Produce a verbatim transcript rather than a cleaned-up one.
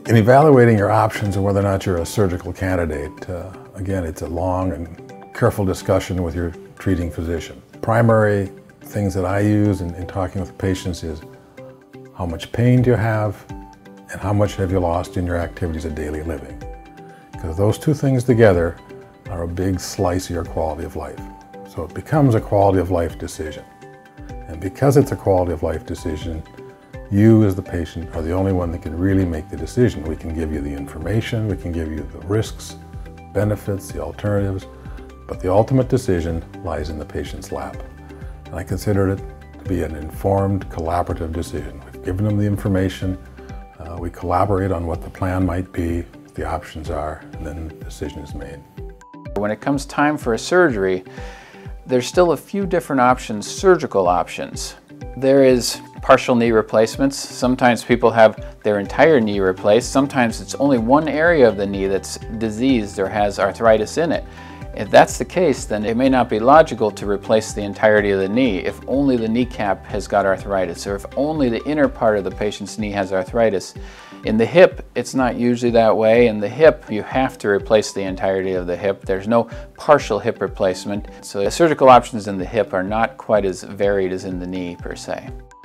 In evaluating your options and whether or not you're a surgical candidate, uh, again, it's a long and careful discussion with your treating physician. Primary things that I use in, in talking with patients is how much pain do you have and how much have you lost in your activities of daily living. Because those two things together are a big slice of your quality of life. So it becomes a quality of life decision. And because it's a quality of life decision, you as the patient are the only one that can really make the decision. We can give you the information, we can give you the risks, benefits, the alternatives, but the ultimate decision lies in the patient's lap. And I consider it to be an informed, collaborative decision. We've given them the information, uh, we collaborate on what the plan might be, what the options are, and then the decision is made. When it comes time for a surgery, there's still a few different options, surgical options. There is partial knee replacements. Sometimes people have their entire knee replaced. Sometimes it's only one area of the knee that's diseased or has arthritis in it. If that's the case, then it may not be logical to replace the entirety of the knee if only the kneecap has got arthritis, or if only the inner part of the patient's knee has arthritis. In the hip, it's not usually that way. In the hip, you have to replace the entirety of the hip. There's no partial hip replacement. So the surgical options in the hip are not quite as varied as in the knee per se.